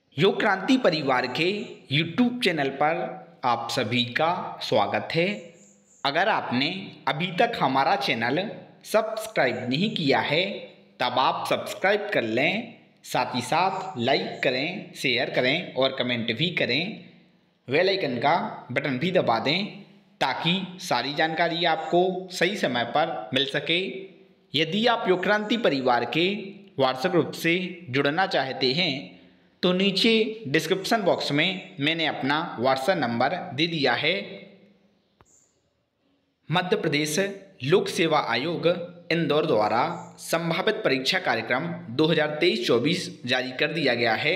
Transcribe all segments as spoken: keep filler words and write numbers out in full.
योग क्रांति परिवार के यूट्यूब चैनल पर आप सभी का स्वागत है। अगर आपने अभी तक हमारा चैनल सब्सक्राइब नहीं किया है तब आप सब्सक्राइब कर लें, साथ ही साथ लाइक करें, शेयर करें और कमेंट भी करें। बेल आइकन का बटन भी दबा दें ताकि सारी जानकारी आपको सही समय पर मिल सके। यदि आप योग क्रांति परिवार के व्हाट्सएप ग्रुप से जुड़ना चाहते हैं तो नीचे डिस्क्रिप्शन बॉक्स में मैंने अपना व्हाट्सएप नंबर दे दिया है। मध्य प्रदेश लोक सेवा आयोग इंदौर द्वारा संभावित परीक्षा कार्यक्रम दो हज़ार तेईस चौबीस जारी कर दिया गया है।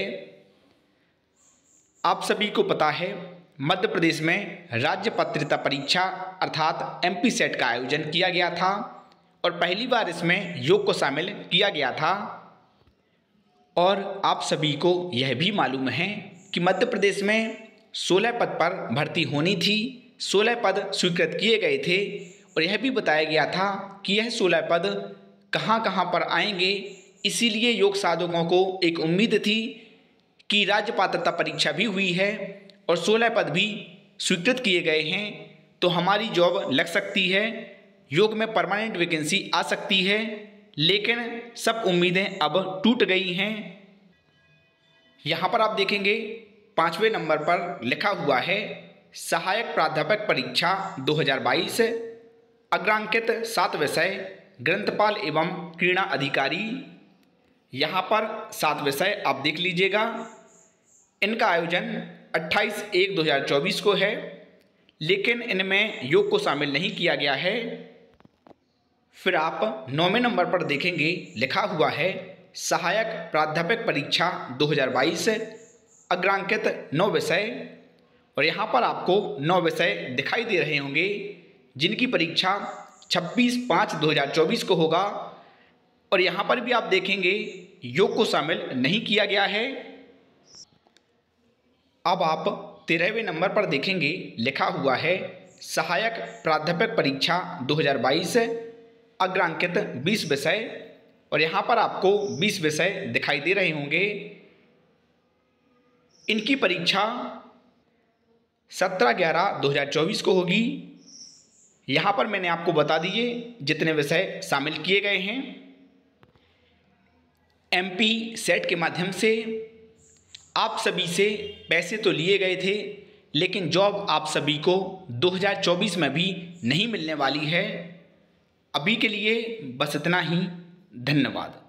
आप सभी को पता है मध्य प्रदेश में राज्य पात्रता परीक्षा अर्थात एमपी सेट का आयोजन किया गया था और पहली बार इसमें योग को शामिल किया गया था। और आप सभी को यह भी मालूम है कि मध्य प्रदेश में सोलह पद पर भर्ती होनी थी, सोलह पद स्वीकृत किए गए थे और यह भी बताया गया था कि यह सोलह पद कहां कहां पर आएंगे। इसीलिए योग साधकों को एक उम्मीद थी कि राज्य पात्रता परीक्षा भी हुई है और सोलह पद भी स्वीकृत किए गए हैं तो हमारी जॉब लग सकती है, योग में परमानेंट वैकेंसी आ सकती है। लेकिन सब उम्मीदें अब टूट गई हैं। यहाँ पर आप देखेंगे पाँचवें नंबर पर लिखा हुआ है सहायक प्राध्यापक परीक्षा दो हज़ार बाईस, अग्रांकित सात विषय ग्रंथपाल एवं क्रीड़ा अधिकारी। यहाँ पर सात विषय आप देख लीजिएगा। इनका आयोजन अट्ठाईस एक दो हज़ार चौबीस को है, लेकिन इनमें योग को शामिल नहीं किया गया है। फिर आप नौवें नंबर पर देखेंगे लिखा हुआ है सहायक प्राध्यापक परीक्षा दो हज़ार बाईस, अग्रांकित नौ विषय और यहाँ पर आपको नौ विषय दिखाई दे रहे होंगे जिनकी परीक्षा छब्बीस पाँच दो हज़ार चौबीस को होगा। और यहाँ पर भी आप देखेंगे योग को शामिल नहीं किया गया है। अब आप तेरहवें नंबर पर देखेंगे लिखा हुआ है सहायक प्राध्यापक परीक्षा दो हज़ार बाईस, अग्रांकित बीस विषय और यहाँ पर आपको बीस विषय दिखाई दे रहे होंगे। इनकी परीक्षा सत्रह ग्यारह दो हज़ार चौबीस को होगी। यहाँ पर मैंने आपको बता दिए जितने विषय शामिल किए गए हैं। एमपी सेट के माध्यम से आप सभी से पैसे तो लिए गए थे, लेकिन जॉब आप सभी को दो हज़ार चौबीस में भी नहीं मिलने वाली है। अभी के लिए बस इतना ही। धन्यवाद।